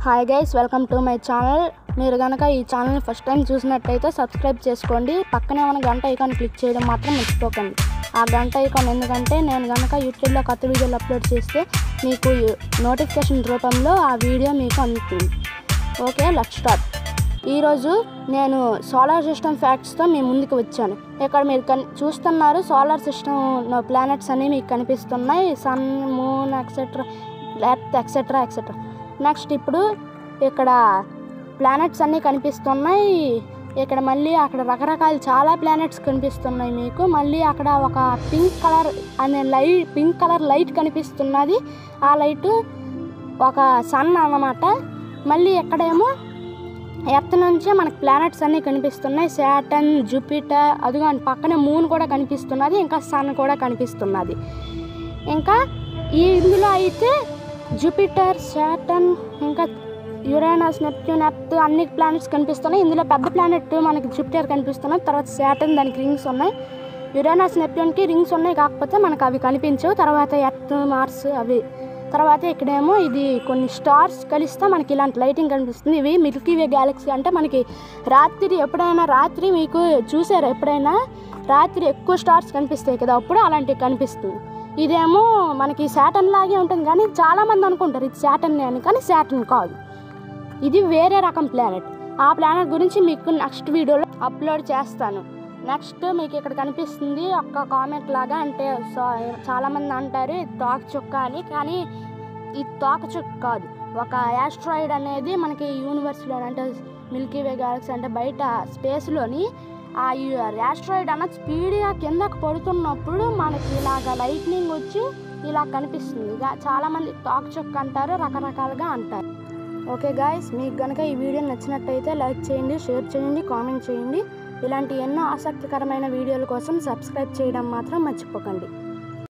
Hi guys, welcome to my channel. మీరు కనుక ఈ ఛానల్ని ఫస్ట్ టైం చూసినట్టయితే సబ్స్క్రైబ్ చేసుకోండి. పక్కనే ఉన్న గంట ఐకాన్ క్లిక్ చేయడం మాత్రం మర్చిపోకండి. ఆ గంట ఐకాన్ ఎందుకంటే నేను కనుక యూట్యూబ్లో కొత్త వీడియోలు అప్లోడ్ చేస్తే మీకు నోటిఫికేషన్ రూపంలో ఆ వీడియో మీకు అందుతుంది. Okay, let's start. ఈరోజు నేను సోలార్ సిస్టమ్ ఫ్యాక్ట్స్తో మీ ముందుకు వచ్చాను. ఇక్కడ మీరు చూస్తున్నారు సోలార్ సిస్టమ్ ప్లానెట్స్ అన్నీ మీకు కనిపిస్తున్నాయి. Sun, moon, etcetera, earth, etcetera etcetera. Next ఇప్పుడు ఇక్కడ ప్లానెట్స్ అన్నీ కనిపిస్తున్నాయి. ఇక్కడ మళ్ళీ అక్కడ రకరకాల చాలా ప్లానెట్స్ కనిపిస్తున్నాయి మీకు. మళ్ళీ అక్కడ ఒక పింక్ కలర్ లైట్ కనిపిస్తున్నది. ఆ లైటు ఒక సన్ అన్నమాట. మళ్ళీ ఎక్కడేమో ఎర్త్ నుంచే మనకు ప్లానెట్స్ అన్నీ కనిపిస్తున్నాయి. శాటర్న్, జూపిటర్, అదిగో పక్కనే మూన్ కూడా కనిపిస్తున్నది. ఇంకా సన్ కూడా కనిపిస్తున్నది. ఇంకా ఇందులో అయితే జూపిటర్, శాటర్న్, ఇంకా యురేనస్, నెప్ట్యూన్, ఎర్త్ అన్ని ప్లానెట్స్ కనిపిస్తున్నాయి. ఇందులో పెద్ద ప్లానెట్ మనకి జూపిటర్ కనిపిస్తున్నాయి. తర్వాత శాటర్న్, దానికి రింగ్స్ ఉన్నాయి. యురేనస్, నెప్ట్యూన్కి రింగ్స్ ఉన్నాయి, కాకపోతే మనకు అవి కనిపించవు. తర్వాత ఎర్త్, మార్స్ అవి. తర్వాత ఇక్కడేమో ఇది కొన్ని స్టార్స్ కలిస్తే మనకి ఇలాంటి లైటింగ్ కనిపిస్తుంది. ఇవి మిల్కీ వే గ్యాలక్సీ. అంటే మనకి రాత్రి మీకు చూసారు ఎప్పుడైనా రాత్రి ఎక్కువ స్టార్స్ కనిపిస్తాయి కదా, అప్పుడు అలాంటివి కనిపిస్తుంది. ఇదేమో మనకి శాటర్న్ లాగే ఉంటుంది, కానీ చాలామంది అనుకుంటారు ఇది శాటర్న్ అని, కానీ శాటర్న్ కాదు. ఇది వేరే రకం ప్లానెట్. ఆ ప్లానెట్ గురించి మీకు నెక్స్ట్ వీడియోలో అప్లోడ్ చేస్తాను. నెక్స్ట్ మీకు ఇక్కడ కనిపిస్తుంది ఒక కామెంట్ లాగా. అంటే చాలామంది అంటారు ఇది తోక చుక్క అని, కానీ ఇది తోక చుక్క కాదు. ఒక యాస్ట్రాయిడ్ అనేది మనకి యూనివర్స్లో, అంటే మిల్కీ వే గ్యాలక్సీ అంటే బయట స్పేస్లోని ఆ యాస్ట్రాయిడ్ అన్నది స్పీడ్గా కిందకు పడుతున్నప్పుడు మనకి ఇలాగ లైట్నింగ్ వచ్చి ఇలా కనిపిస్తుంది. ఇక చాలామంది తోక చుక్క అంటారు, రకరకాలుగా అంటారు. ఓకే గాయస్, మీకు కనుక ఈ వీడియో నచ్చినట్టయితే లైక్ చేయండి, షేర్ చేయండి, కామెంట్ చేయండి. ఇలాంటి ఎన్నో ఆసక్తికరమైన వీడియోల కోసం సబ్స్క్రైబ్ చేయడం మాత్రం మర్చిపోకండి.